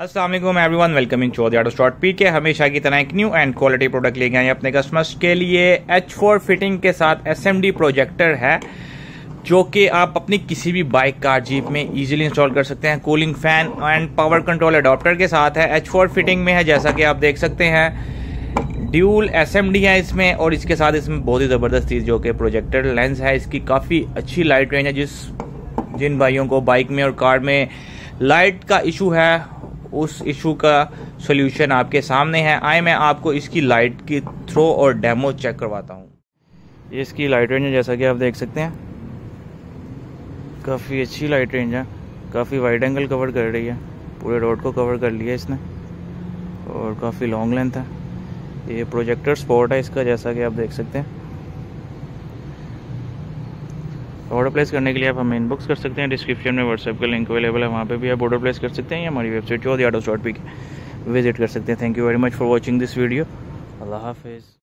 अस्सलाम वालेकुम everyone, welcoming to the auto स्टॉट पी के। हमेशा की तरह एक न्यू एंड क्वालिटी प्रोडक्ट लेके आए अपने कस्टमर्स के लिए। H4 फिटिंग के साथ SMD प्रोजेक्टर है जो कि आप अपनी किसी भी बाइक, कार, जीप में इजीली इंस्टॉल कर सकते हैं। Cooling fan and power control adapter के साथ है। H4 फिटिंग में है, जैसा कि आप देख सकते हैं। ड्यूल SMD है इसमें, और इसके साथ इसमें बहुत ही ज़बरदस्त चीज़ जो कि प्रोजेक्टर लेंस है। इसकी काफ़ी अच्छी लाइट रेंज है। जिन भाइयों को बाइक में और कार में लाइट का इशू है, उस इशू का सॉल्यूशन आपके सामने है। आए मैं आपको इसकी लाइट की थ्रो और डेमो चेक करवाता हूँ। ये इसकी लाइट रेंज है, जैसा कि आप देख सकते हैं। काफ़ी अच्छी लाइट रेंज है, काफ़ी वाइड एंगल कवर कर रही है, पूरे रोड को कवर कर लिया इसने, और काफ़ी लॉन्ग लेंथ है। ये प्रोजेक्टर स्पॉट है इसका, जैसा कि आप देख सकते हैं। ऑर्डर प्लेस करने के लिए आप हमें इनबॉक्स कर सकते हैं। डिस्क्रिप्शन में व्हाट्सएप का लिंक अवेलेबल है, वहाँ पे भी आप ऑर्डर प्लेस कर सकते हैं, या हमारी वेबसाइट जो ऑटो स्टॉट पे विजिट कर सकते हैं। Thank you very much for watching this video. अल्लाह हाफिज़।